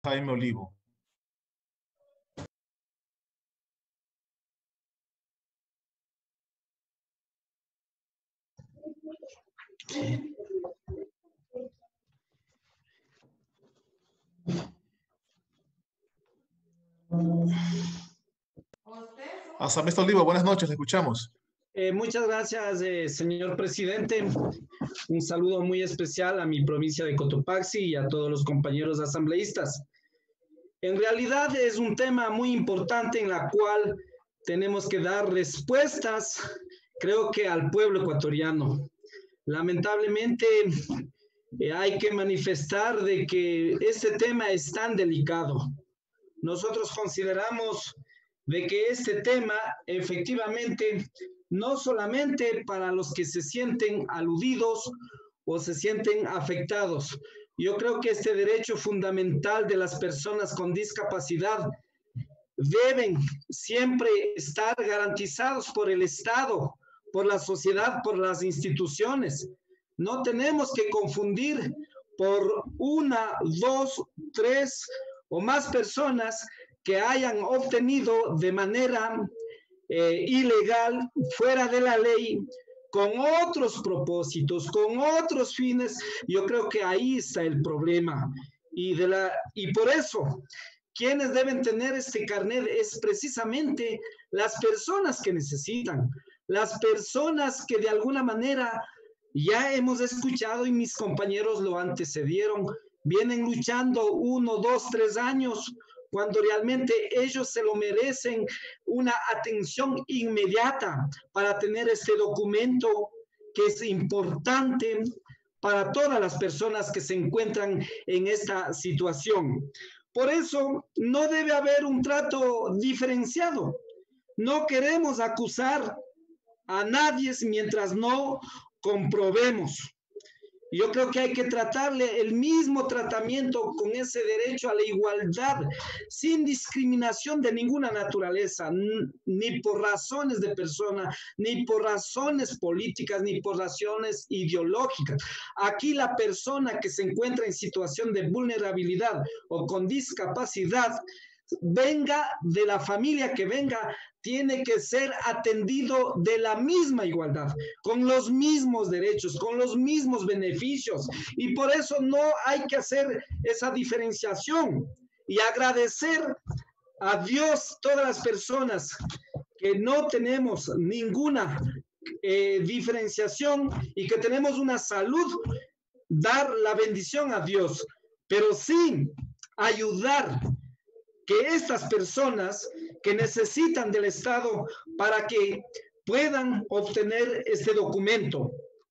Jaime Olivo. Asambleísta Olivo, buenas noches, le escuchamos. Muchas gracias, señor presidente. Un saludo muy especial a mi provincia de Cotopaxi y a todos los compañeros asambleístas. En realidad es un tema muy importante en la cual tenemos que dar respuestas, creo que al pueblo ecuatoriano. Lamentablemente hay que manifestar de que este tema es tan delicado. Nosotros consideramos de que este tema efectivamente no solamente para los que se sienten aludidos o se sienten afectados. Yo creo que este derecho fundamental de las personas con discapacidad deben siempre estar garantizados por el Estado, por la sociedad, por las instituciones. No tenemos que confundir por una, dos, tres o más personas que hayan obtenido de manera ilegal, fuera de la ley, con otros propósitos, con otros fines. Yo creo que ahí está el problema. Y por eso, quienes deben tener este carnet es precisamente las personas que necesitan, las personas que de alguna manera ya hemos escuchado y mis compañeros lo antecedieron, vienen luchando 1, 2, 3 años, cuando realmente ellos se lo merecen una atención inmediata para tener este documento que es importante para todas las personas que se encuentran en esta situación. Por eso no debe haber un trato diferenciado. No queremos acusar a nadie mientras no comprobemos. Yo creo que hay que tratarle el mismo tratamiento con ese derecho a la igualdad, sin discriminación de ninguna naturaleza, ni por razones de persona, ni por razones políticas, ni por razones ideológicas. Aquí la persona que se encuentra en situación de vulnerabilidad o con discapacidad, venga de la familia que venga, tiene que ser atendido de la misma igualdad, con los mismos derechos, con los mismos beneficios. Y por eso no hay que hacer esa diferenciación y agradecer a Dios todas las personas que no tenemos ninguna diferenciación y que tenemos una salud, dar la bendición a Dios, pero sí ayudar que estas personas que necesitan del Estado para que puedan obtener este documento.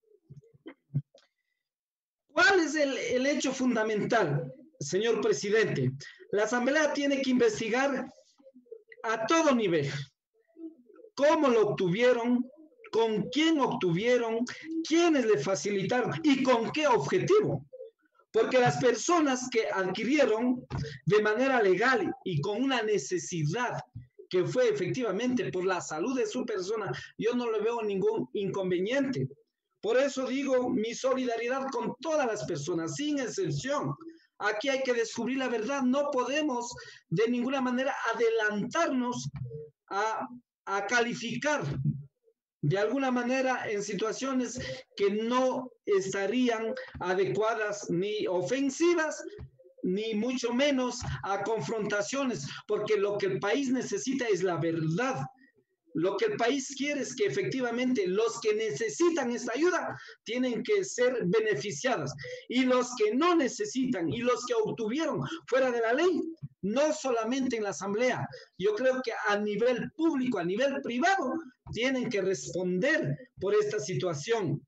¿Cuál es el hecho fundamental, señor presidente? La Asamblea tiene que investigar a todo nivel cómo lo obtuvieron, con quién obtuvieron, quiénes le facilitaron y con qué objetivo. Porque las personas que adquirieron de manera legal y con una necesidad que fue efectivamente por la salud de su persona, yo no le veo ningún inconveniente. Por eso digo mi solidaridad con todas las personas, sin excepción. Aquí hay que descubrir la verdad. No podemos de ninguna manera adelantarnos a calificar de alguna manera en situaciones que no estarían adecuadas ni ofensivas, ni mucho menos a confrontaciones, porque lo que el país necesita es la verdad. Lo que el país quiere es que efectivamente los que necesitan esta ayuda tienen que ser beneficiados y los que no necesitan y los que obtuvieron fuera de la ley, no solamente en la Asamblea, yo creo que a nivel público, a nivel privado, tienen que responder por esta situación.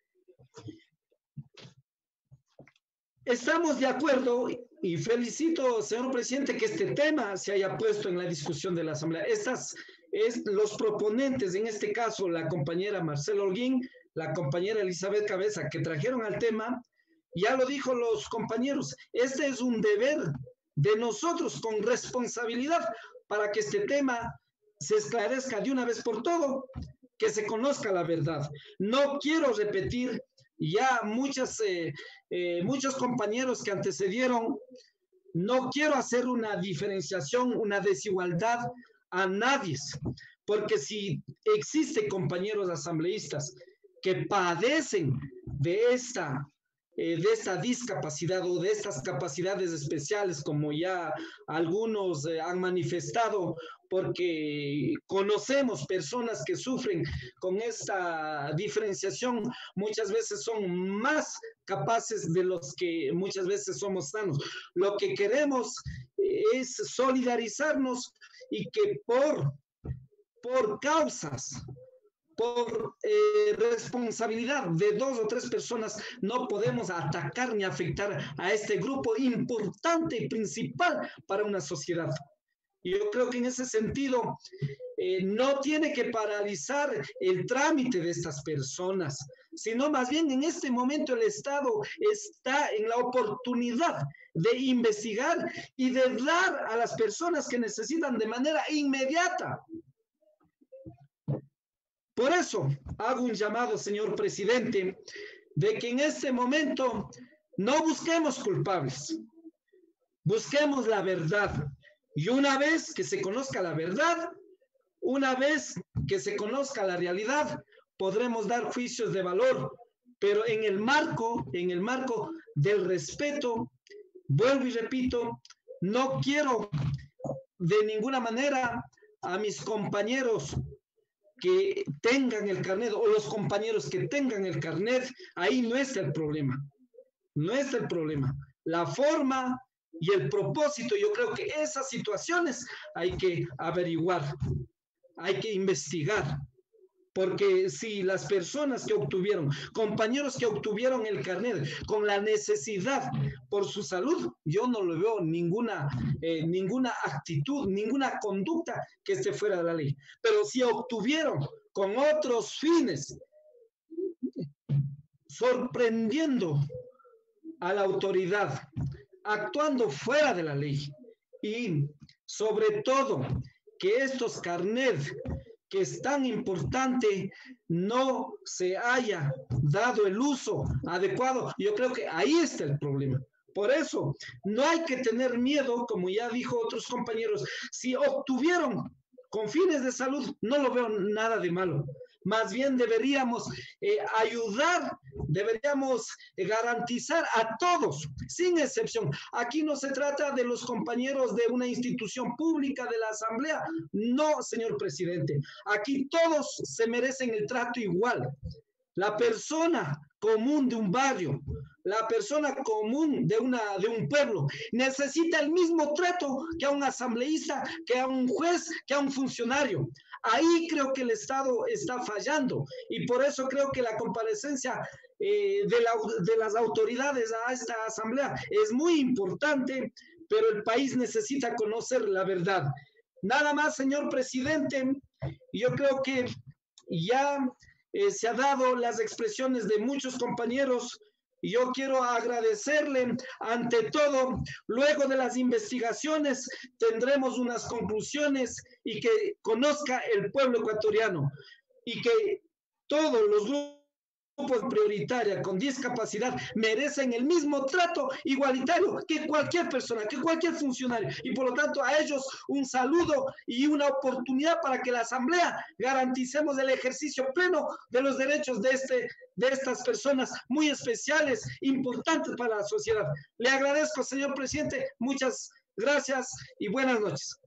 Estamos de acuerdo y felicito, señor presidente, que este tema se haya puesto en la discusión de la Asamblea. Los proponentes, en este caso la compañera Marcela Holguín, la compañera Elizabeth Cabeza, que trajeron al tema, ya lo dijo los compañeros, este es un deber de nosotros con responsabilidad para que este tema se esclarezca de una vez por todo, que se conozca la verdad. No quiero repetir ya muchos compañeros que antecedieron no quiero hacer una diferenciación, una desigualdad a nadie, porque si existen compañeros asambleístas que padecen de esta discapacidad o de estas capacidades especiales, como ya algunos han manifestado, porque conocemos personas que sufren con esta diferenciación, muchas veces son más capaces de los que muchas veces somos sanos. Lo que queremos es solidarizarnos y que por causas, por responsabilidad de 2 o 3 personas, no podemos atacar ni afectar a este grupo importante y principal para una sociedad. Y yo creo que en ese sentido no tiene que paralizar el trámite de estas personas, sino más bien en este momento el Estado está en la oportunidad de investigar y de dar a las personas que necesitan de manera inmediata. Por eso hago un llamado, señor presidente, de que en este momento no busquemos culpables, busquemos la verdad. Y una vez que se conozca la verdad, una vez que se conozca la realidad, podremos dar juicios de valor, pero en el marco del respeto. Vuelvo y repito, no quiero de ninguna manera a mis compañeros que tengan el carnet o los compañeros que tengan el carnet, ahí no es el problema. No es el problema. La forma y el propósito, yo creo que esas situaciones hay que averiguar, hay que investigar. Porque si las personas que obtuvieron, compañeros que obtuvieron el carnet con la necesidad por su salud, yo no le veo ninguna actitud, ninguna conducta que esté fuera de la ley. Pero si obtuvieron con otros fines, sorprendiendo a la autoridad, actuando fuera de la ley, y sobre todo que estos carnets que es tan importante no se haya dado el uso adecuado, yo creo que ahí está el problema. Por eso no hay que tener miedo, como ya dijo otros compañeros, si obtuvieron con fines de salud, no lo veo nada de malo. Más bien deberíamos ayudar, deberíamos garantizar a todos, sin excepción. Aquí no se trata de los compañeros de una institución pública, de la Asamblea. No, señor presidente. Aquí todos se merecen el trato igual. La persona común de un barrio, la persona común de un pueblo, necesita el mismo trato que a un asambleísta, que a un juez, que a un funcionario. Ahí creo que el Estado está fallando y por eso creo que la comparecencia de las autoridades a esta asamblea es muy importante, pero el país necesita conocer la verdad. Nada más, señor presidente, yo creo que ya se han dado las expresiones de muchos compañeros y yo quiero agradecerle ante todo. Luego de las investigaciones tendremos unas conclusiones y que conozca el pueblo ecuatoriano y que todos los grupos prioritarios con discapacidad merecen el mismo trato igualitario que cualquier persona, que cualquier funcionario, y por lo tanto a ellos un saludo y una oportunidad para que la Asamblea garanticemos el ejercicio pleno de los derechos de estas personas muy especiales, importantes para la sociedad. Le agradezco, señor presidente, muchas gracias y buenas noches.